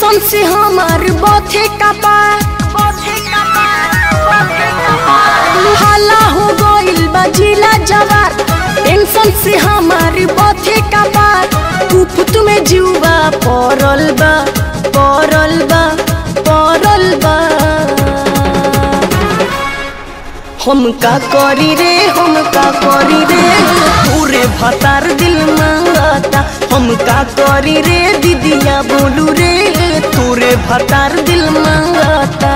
Tension से हमार बथे कपार हाला हो गइल बा जिला जवार। टेंशन से हमार बथे कपार कुफुत में जीवा पड़ल बा पड़ल बा पड़ल बा। हम का करी रे हम का करी रे पूरे भतार दिल मांगता। हम का करी रे दीदिया बोलू रे तोरे भतार दिल मांगता।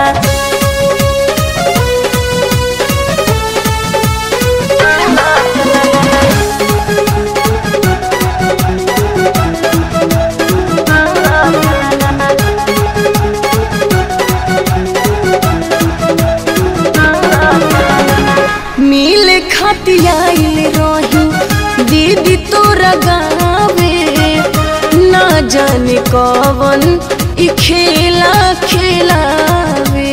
मिल खतियाइल रही दीदी तोरा गावे ना जाने कवन ई खेला खेलावे।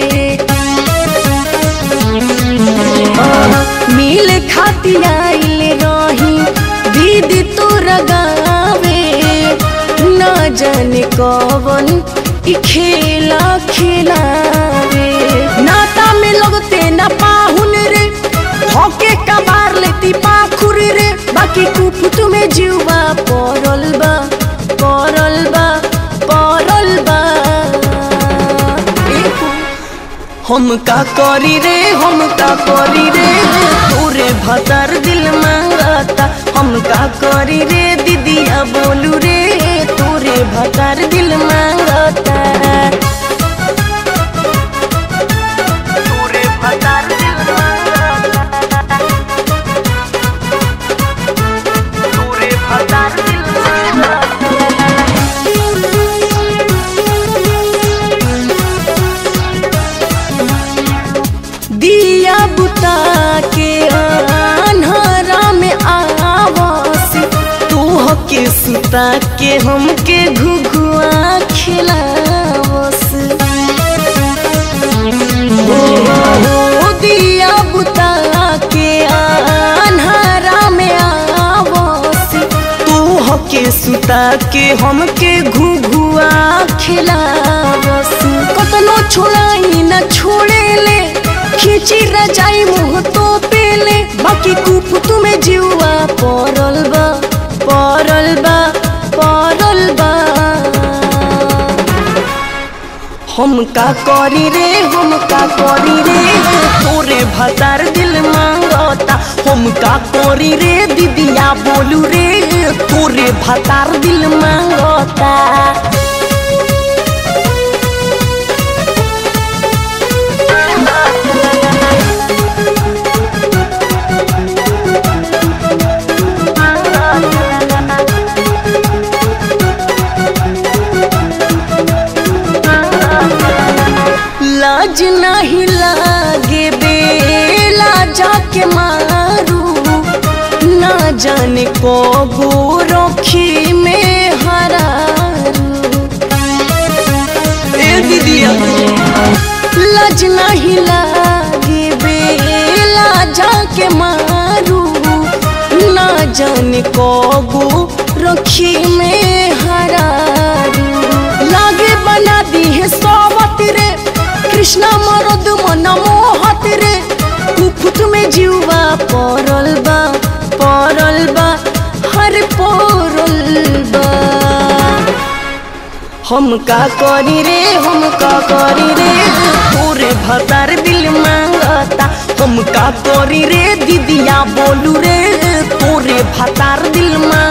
मिल खतियाइल रही दीदी तोरा गावे ना जाने कवन ई खेला खेलावे। नाता में लगते ना पाहुन रे होके कबार लेती पाखुर रे बाकी कुफुत में जीवा पड़ल बा पड़ल बा पड़ल बा। हम का करी रे हम का करी रे तोरे भतार दिल मांगता। हम का करी रे दीदिया बोलू रे तोरे भतार दिल मांगता। तोरे भतार दिल मांगता तोरे भतार दिल मांगता। दिया बुता के अन्हारा में आवास तू के सुता के हमके घुघुआ खिलावस। दिया बुता के अन्हारा में आवास तू के सुता के हमके घुघुआ खिलावस। कतनो छोड़ाई न छोड़े ले खींची रजाई मुँह तो पेले बाकी कुफुत में जीवा पड़ल बा पड़ल बा पड़ल बा। हम का करी रे हम का करी रे तोरे भतार दिल मांगता। हम का करी रे दीदिया बोलू रे तोरे भतार दिल मांगता। लाज नहीं लागे बेला जाके मारू ना जाने को गोरखी में हरारू। दीदिया लाज नहीं लागे बेला जाके मारू ना जाने को गोरखी में हरारू। लागे बना दी है सोवत रे कृष्णा मरद मन मोहत रे कुफुत में जीवा पड़ल बा पड़ल बा हर पड़ल बा। हम का करी रे हम का करी रे तोरे भतार दिल मांगता। हम का करी रे दीदिया बोलू रे तोरे भतार दिल मांगता।